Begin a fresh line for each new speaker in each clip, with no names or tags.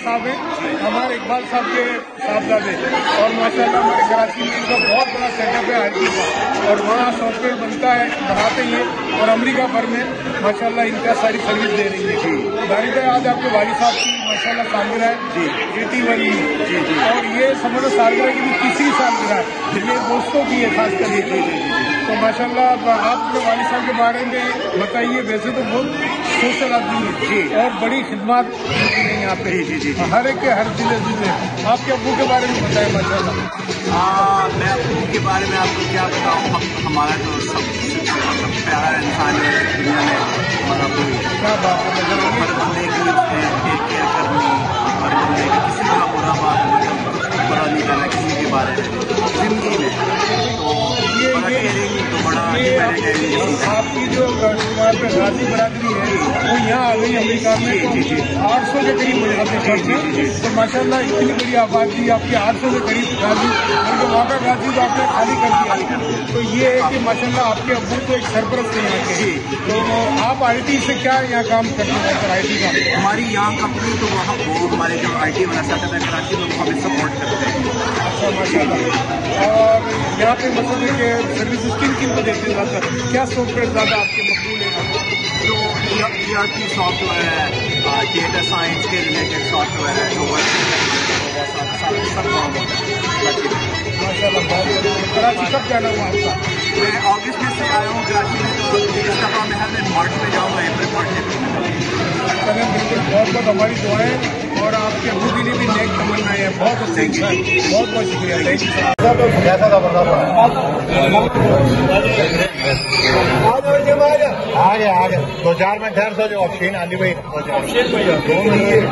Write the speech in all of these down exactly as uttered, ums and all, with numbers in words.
साहब हैं, हमारे इकबाल साहब के साहबजादे, और माशाल्लाह हमारे कराची में इनका बहुत बड़ा सेटअप है आई टी का, और वहाँ सॉफ्टवेयर बनता है, बनाते ही है, और अमेरिका भर में माशाल्लाह इनका सारी सर्विस दे रही है। दारी भाई आज आपके वाली साहब की माशाल्लाह सालगिरह है जी, एटी वन जी जी, और ये समझो सालगिरह की भी तीसरी सालगिरह है, ये दोस्तों की है खास कर ये। तो माशाल्लाह आपके वाली साहब के बारे में बताइए। वैसे तो बहुत सोशल आदमी है जी, और बड़ी खिदमत होती है यहाँ पे जी जी, हर एक के हर जिले जिले। आपके अब्बू के बारे में बताएं माशाल्लाह।
मैं अब्बू के बारे में आपको क्या बताऊँ, हमारा जो सब प्यारा इंसान है दुनिया में, हमारा अब्बू
क्या बात है,
हर बंदे की टेक केयर करनी, हर बंदे का किसी का बुरा बात बुरा नहीं करना किसी के बारे में जिंदगी में। तो
ये
तो बड़ा
आपकी जो वहाँ पे गाजी बरादरी है वो यहाँ आ गई अमेरिका में, आठ सौ के करीब मुलाकातें। तो माशाल्लाह इतनी बड़ी आबादी आपकी आठ सौ के करीब गाजी, और वहाँ का गाजी तो आपने खाली कर दिया। तो ये है कि माशाल्लाह आपके अब्बू तो एक सरपरस्त है यहाँ के। तो आप आई टी से क्या यहाँ काम करते हैं सर? आई टी का
हमारी यहाँ कंपनी तो वहाँ वो हमारे जो आई टी वाला सेटअप है कराची में, वो हमें सपोर्ट करते हैं।
अच्छा माशाल्लाह। और यहाँ पे मतलब है कि सर्विस किन किन को देते हैं ज़्यादा, क्या सॉफ्टवेयर ज़्यादा आपके मकबूल है?
जो ई आर पी सॉफ्टवेयर है, डेटा साइंस के रिलेटेड सॉफ्टवेयर है, जो सब काम होता है
माशाल्लाह। बहुत कराची कब जाना हुआ आपका?
मैं अगस्त में से आया हूँ कराची में, तो इस दफ़ा मैं हर दिन मार्च में जाऊँगा अप्रैल मार्च में।
चलें बिल्कुल, बहुत बहुत हमारी दुआएं, और आपके अब्बू के लिए भी नेक तमन्नाएं हैं। बहुत अच्छे, बहुत बहुत शुक्रिया, थैंक यू।
आ गया आ गया दो चार मिनट ठहर सो जाओ। अफशीन आंधी भाई दो मिनट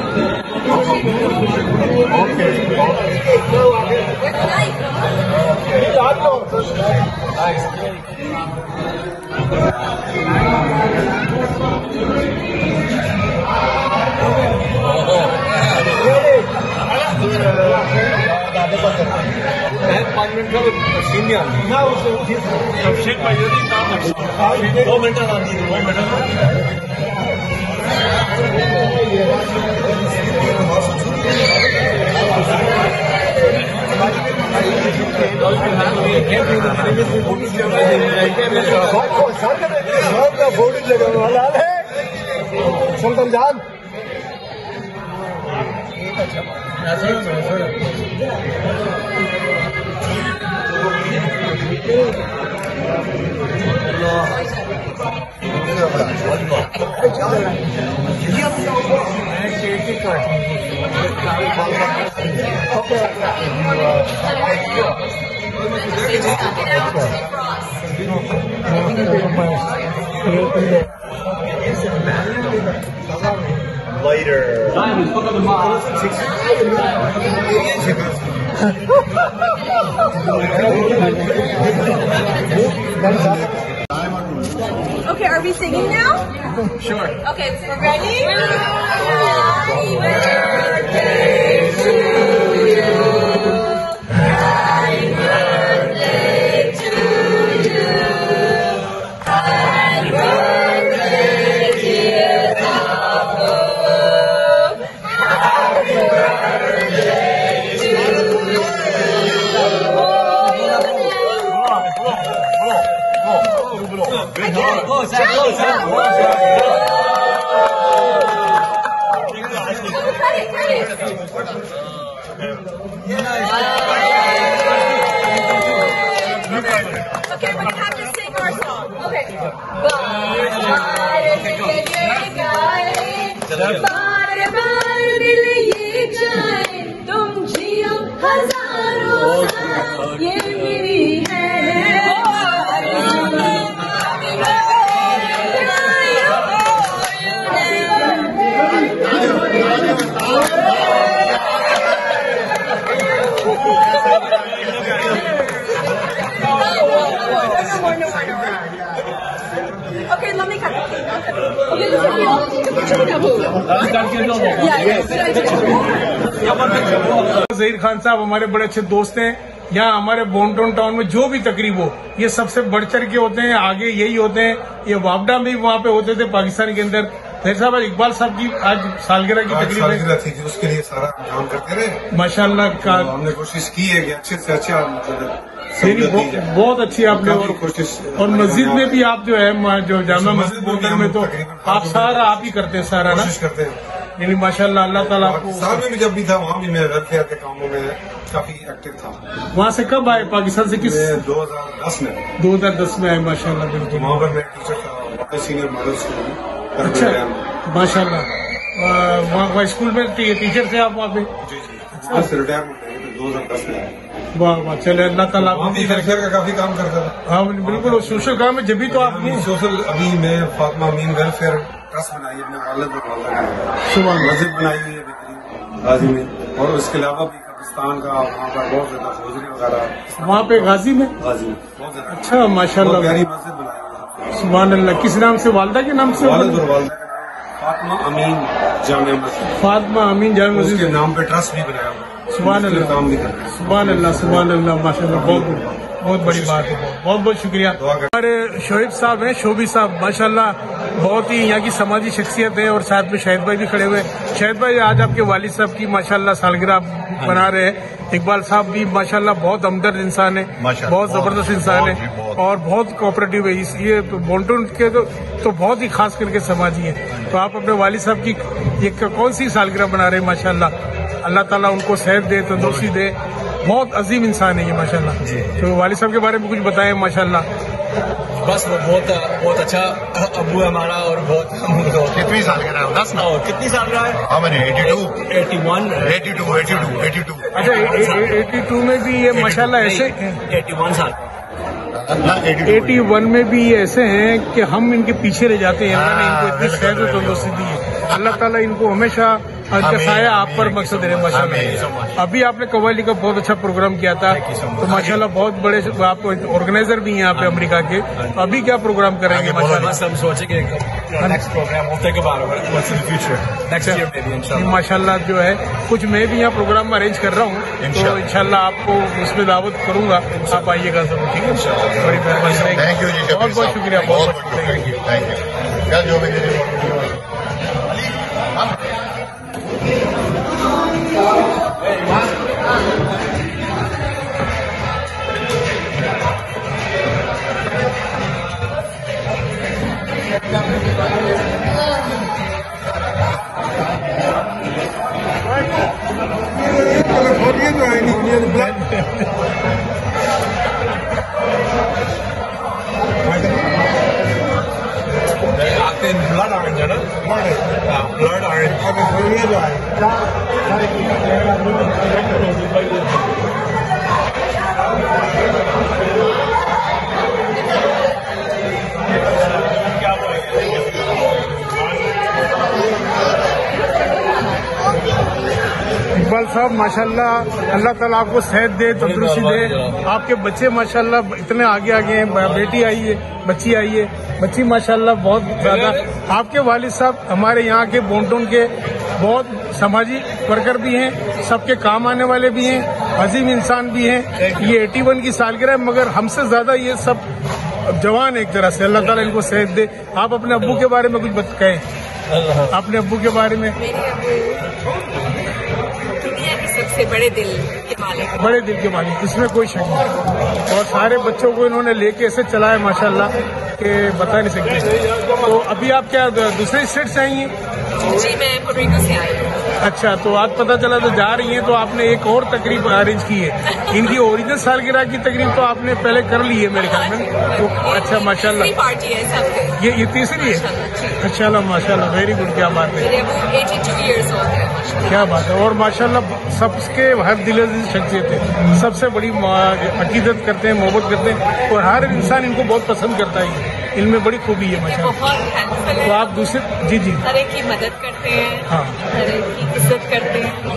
पाँच मिनट का मशीन नहीं आती ना, उससे अफशीन भाई दो मिनट आती है, दो मिनट बोर्ड जगह वाला है सुल्तान जान। Later. Diamonds, look at the box.
Okay, are we singing now?
Sure.
Okay, so we're ready? Happy birthday to you. Happy birthday to you. Happy birthday, dear Abu. Happy birthday to you.
Close, close,
Okay, we have to sing our song. Okay. बार बार दिल ये चाहे तुम जियो हजारों साल, ये मेरी है। Okay, let me cut it.
Zaheer Khan साहब हमारे बड़े अच्छे दोस्त हैं। यहाँ हमारे बोनटोन टाउन में जो भी तकरीब हो, ये सबसे बढ़ चढ़ के होते हैं, आगे यही होते हैं। ये वापडा में भी वहाँ पे होते थे पाकिस्तान के अंदर, फिर साहब इकबाल साहब की आज सालगिरह की तकरीब है,
सालगिरह थी, उसके लिए सारा काम करते रहे
माशाल्लाह का।
तो हमने कोशिश की है कि अच्छे से अच्छा
मेरी बहुत, बहुत अच्छी आपने और
कोशिश।
और मस्जिद में भी आप जो है म- जो जामा मस्जिद बोलकर में तो आप सारा आप ही करते हैं सारा ना,
कोशिश करते हैं।
यानी माशाल्लाह अल्लाह ताला आपको।
पाकिस्तान में भी जब भी था वहाँ भी मैं वेलफेयर के कामों में काफी एक्टिव था।
वहाँ से कब आए पाकिस्तान से? किस
मैं दो हजार दस में
दो हजार दस में आए माशाल्लाह, बिल्कुल।
वहाँ पर मैं टीचर था, वहाँ सीनियर मॉडल स्कूल में।
अच्छा माशाल्लाह, वहाँ वहाँ स्कूल में टी- टीचर थे आप वहाँ पे?
जी जी, वहाँ से रिटायरमेंट दो हजार दस में आया।
वाह वाह, चले अल्लाह ताला
वहाँ भी वेलफेयर का काफी काम करता था।
हाँ बिल्कुल, वो सोशल काम है, जब भी तो आप
सोशल। अभी मैं फातिमा अमीन वेलफेयर ट्रस्ट बनाई अपने वालिद और वालदा ने,
सुबह
मस्जिद बनाई हुई है बेहतरीन गाजी में, और उसके अलावा भी कब्रिस्तान का वहाँ पर बहुत ज्यादा हौजरी वगैरह
वहाँ पे गाजी में।
गाजी में बहुत ज्यादा
अच्छा माशाल्लाह,
प्यारी मस्जिद बनाई हुई है।
सुभान अल्लाह। किस नाम से? वालदा के नाम से?
वालिद और वालदा का नाम फातिमा अमीन जामिया मस्जिद,
फातिमा अमीन जामिया
उसके
मस्जिद।
नाम पे ट्रस्ट भी बनाया हुआ है।
सुभान
उसके
अल्लाह,
काम भी कर रहे हैं।
सुभान अल्लाह, सुभान अल्लाह, माशाल्लाह, बहुत बहुत बड़ी बात है, बहुत बहुत शुक्रिया।
दुआ करें।
हमारे शोएब साहब हैं, शोबी साहब, माशाल्लाह बहुत ही यहाँ की समाजी शख्सियत है, और साथ में शाहिद भाई भी खड़े हुए हैं। शाहिद भाई, आज आपके वालिद साहब की माशाल्लाह सालगिरह बना रहे हैं। इकबाल साहब भी माशाल्लाह बहुत हमदर्द इंसान है, बहुत जबरदस्त इंसान है, और बहुत कोऑपरेटिव है। इस ये तो बोंटून के तो, तो बहुत ही खास करके समाजी है। तो आप अपने वालिद साहब की ये कौन सी सालगिरह बना रहे हैं? माशाल्लाह, अल्लाह ताला उनको सेहत दे, तंदुरुस्ती दे, बहुत अजीम इंसान है ये माशाल्लाह। तो वालिद साहब के बारे में कुछ बताएं। माशाल्लाह
बस वो बहुत बहुत अच्छा अबू है हमारा, और बहुत
कितनी साल का है? दस ना?
और कितनी साल का है?
हाँ मैंने eighty two
eighty one
eighty two eighty two eighty two
अच्छा, एटी टू में भी ये माशाल्लाह ऐसे,
एटी वन साल
एटी वन में भी ये ऐसे हैं कि हम इनके पीछे रह जाते हैं। अल्लाह ने इनको इतनी सेहत और तंदुरुस्ती दी है, अल्लाह ताला इनको हमेशा इनका साया आप पर मकसद रहे माशाल्लाह। अभी आपने कव्वाली का बहुत अच्छा प्रोग्राम किया था, तो माशाल्लाह बहुत बड़े आप ऑर्गेनाइजर भी हैं यहाँ पे अमेरिका के। तो अभी क्या प्रोग्राम करेंगे माशाल्लाह?
बस हम सोचेंगे नेक्स्ट प्रोग्राम हफ्ते के बाद नेक्स्ट ईयर में भी इंशाल्लाह।
माशाल्लाह जो है कुछ मैं भी यहाँ प्रोग्राम अरेंज कर रहा हूँ, तो इंशाल्लाह आपको उसमें दावत करूंगा, आप आइएगा जरूर, ठीक है? बड़ी मेहरबानी,
थैंक यू जी,
बहुत बहुत शुक्रिया, बहुत बहुत
थैंक यू थैंक यू। क्या जो भी
ब्लड ऑरेंज है ना? Blood orange.
इकबाल साहब माशाल्लाह, अल्लाह ताला आपको सेहत दे, तंदुरुस्ती दे। आपके बच्चे माशाल्लाह इतने आगे आगे हैं, बेटी आई है, बच्ची आई है, बच्ची माशाल्लाह बहुत ज्यादा। आपके वालिद साहब हमारे यहाँ के बोंटून के बहुत समाजी वर्कर भी हैं, सबके काम आने वाले भी हैं, अजीम इंसान भी हैं। ये एटी वन की सालगिरह है, मगर हमसे ज्यादा ये सब जवान एक तरह से। अल्लाह ताला इनको सेहत दे। आप अपने अब्बू के बारे में कुछ बत कहें, अपने अब्बू के बारे में।
मेरे अब्बू दुनिया के सबसे बड़े दिल के मालिक,
बड़े दिल के मालिक, इसमें कोई शक नहीं। और सारे बच्चों को इन्होंने लेके ऐसे चलाया माशाल्लाह कि बता नहीं सकते। तो अभी आप क्या दूसरे स्टेट से आई हैं?
जी मैं पुर्तो रिको से आई हूँ।
अच्छा, तो आज पता चला तो जा रही हैं, तो आपने एक और तकरीब अरेंज की है। इनकी ओरिजिनल सालगिरह की तकरीब तो आपने पहले कर ली है मेरे ख्याल में। तो अच्छा माशाल्लाह,
तीसरी पार्टी है सबके।
ये ये तीसरी है? अच्छा माशाल्लाह, वेरी गुड, क्या बात है,
मेरे अब्बू एटी टू इयर्स ओल्ड है माशाल्लाह।
क्या बात है। और माशाल्लाह सबके हर दिल शख्सियत है, सबसे बड़ी अकीदत करते हैं, मोहब्बत करते हैं, और हर इंसान इनको बहुत पसंद करता है। इनमें बड़ी खूबी है माशाल्लाह।
बहुत हेल्पफुल
तो
है,
आप दूसरे जी जी
हर एक की मदद करते हैं,
हाँ।
हर एक की इज्जत करते हैं।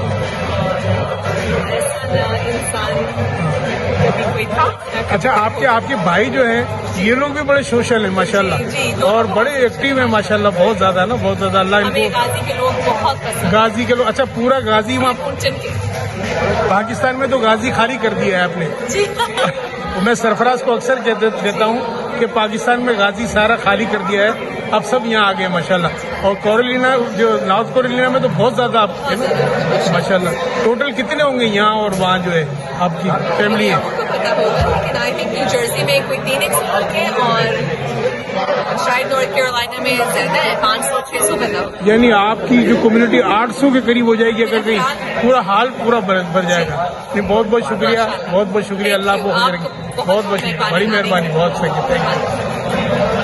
ऐसा ना इंसान कभी कोई था।
अच्छा, आपके आपके भाई जो हैं ये लोग भी बड़े सोशल हैं माशाल्लाह,
जी, जी, दोनों
और बड़े एक्टिव हैं माशाल्लाह, बहुत ज्यादा ना, बहुत ज्यादा। अल्लाह
हमें
इनको
गाजी के लोग बहुत पसंद
गाजी के लोग। अच्छा, पूरा गाजी वहाँ
उनचन के
पाकिस्तान में तो गाजी खाली कर दिया है आपने।
जी
तो मैं सरफराज को अक्सर कहते देता हूँ कि पाकिस्तान में गाजी सारा खाली कर दिया है, अब सब यहाँ आ गए माशाल्लाह। और कैरोलिना जो नॉर्थ कैरोलिना में तो बहुत ज्यादा आप है ना माशाल्लाह। टोटल कितने होंगे यहाँ और वहाँ जो है आपकी फैमिली है?
आपको पता होगा, लेकिन आई थिंक न्यू जर्सी में कोई तीन एक सौ है और शायद नॉर्थ कैरोलिना में ज्यादा है, पाँच सौ छह सौ बंदा।
यानी आपकी जो कम्युनिटी आठ सौ के करीब हो जाएगी अगर कहीं पूरा हाल पूरा भर भर जाएगा। नहीं, बहुत बहुत शुक्रिया, बहुत बहुत शुक्रिया, अल्लाह आपको खैर रखे। बहुत बहुत बड़ी मेहरबानी, बहुत सही, थैंक यू।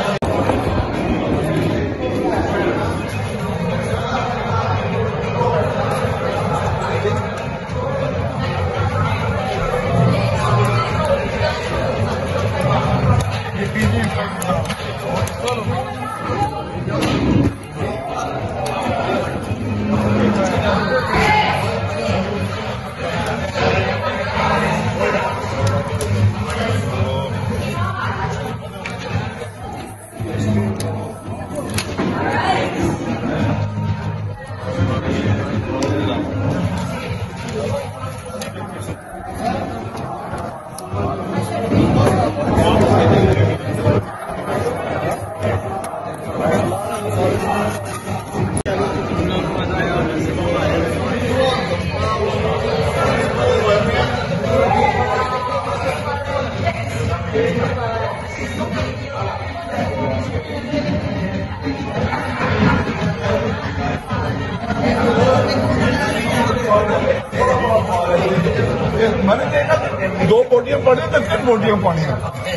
मैंने देखा दो पोडियम पड़े तो तीन पोडियम पानी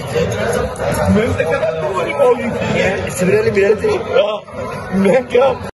मैंने देखा मैं क्या